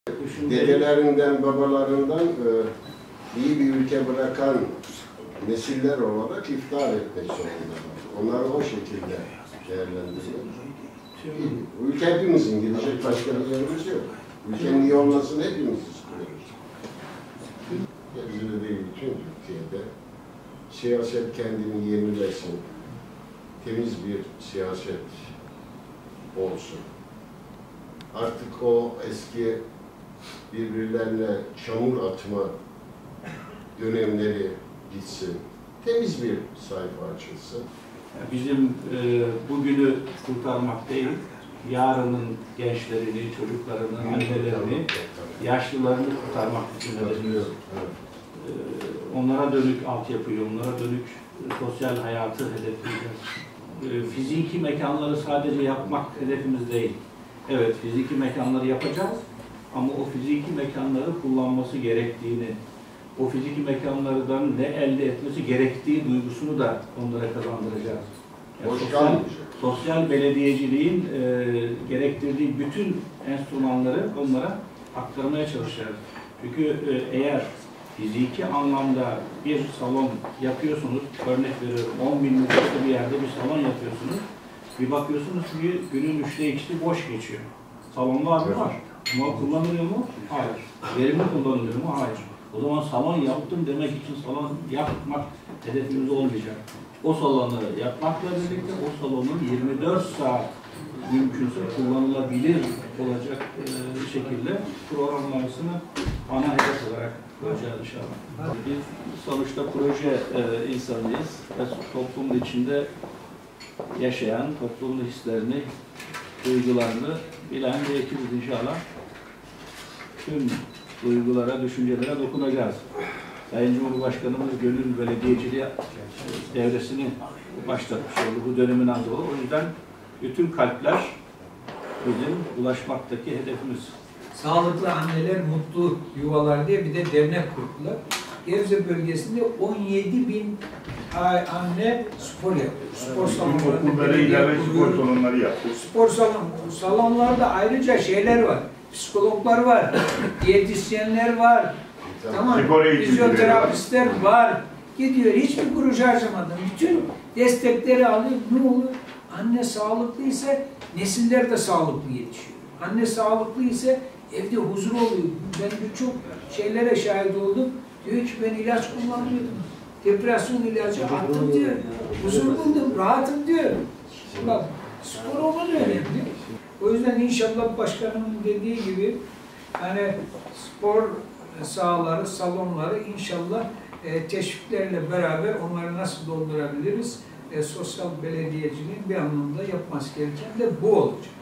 Dedelerinden, babalarından iyi bir ülke bırakan nesiller olarak iftihar etmek zorundalar. Onları o şekilde değerlendiriyor. Ülke hepimizin, gidecek başka bir yerimiz yok. Ülkenin iyi olmasını hepimiz istiyoruz. Hepsi değil, bütün Türkiye'de siyaset kendini yenilesin, temiz bir siyaset olsun. Artık o eski birbirlerine çamur atma dönemleri gitsin. Temiz bir sayfa açılsın. Bizim bugünü kurtarmak değil, yarının gençlerini, çocuklarını, annelerini, yaşlılarını kurtarmak için hedefliyoruz. Onlara dönük altyapıyı, onlara dönük sosyal hayatı hedefleyeceğiz. Fiziki mekanları sadece yapmak hedefimiz değil. Evet, fiziki mekanları yapacağız ama o fiziki mekanları kullanması gerektiğini, o fiziki mekanlardan ne elde etmesi gerektiği duygusunu da onlara kazandıracağız. Yani sosyal belediyeciliğin gerektirdiği bütün enstrümanları onlara aktarmaya çalışacağız. Çünkü eğer fiziki anlamda bir salon yapıyorsunuz, örnek veriyorum 10.000 nüfuslu bir yerde bir salon yapıyorsunuz, bir bakıyorsunuz ki günün 3'te 2'si boş geçiyor. Salon var mı? Var. Ama kullanılıyor mu? Hayır. Verimli kullanılıyor mu? Hayır. O zaman salon yaptım demek için salon yapmak hedefimiz olmayacak. O salonu yapmakla birlikte o salonun 24 saat mümkünse kullanılabilir olacak şekilde programlamasını ana hedef olarak koyacağız inşallah. Biz sonuçta proje insanıyız ve toplumun içinde yaşayan, toplumun hislerini, duygularını bilen bir ekibiz inşallah. Tüm duygulara, düşüncelere dokunacağız. Sayın Cumhurbaşkanımız gönül belediyeciliği devresini başlatmış oldu. Bu dönemin adı o. O yüzden bütün kalpler bizim ulaşmaktaki hedefimiz. Sağlıklı anneler mutlu yuvalar diye bir de dernek kurdular. Gebze bölgesinde 17.000 anne spor yapıyor. Spor salonları yapıyor. Spor salonlarda ayrıca şeyler var. Psikologlar var, diyetisyenler var, tamam, fizyoterapistler var. Gidiyor, hiçbir kuruş harcamadan bütün destekleri alıyor. Ne olur? Anne sağlıklıysa nesiller de sağlıklı yetişiyor. Anne sağlıklı ise evde huzur oluyor. Ben birçok şeylere şahit oldum. Diyor ki ben ilaç kullanmıyordum. Depresyon ilacı attım diyor. Huzur buldum, rahatım diyor. Bak, spor olmalı önemli. O yüzden inşallah başkanımın dediği gibi yani spor sahaları, salonları inşallah teşviklerle beraber onları nasıl doldurabiliriz? Sosyal belediyeciliğin bir anlamda yapması gereken de bu olacak.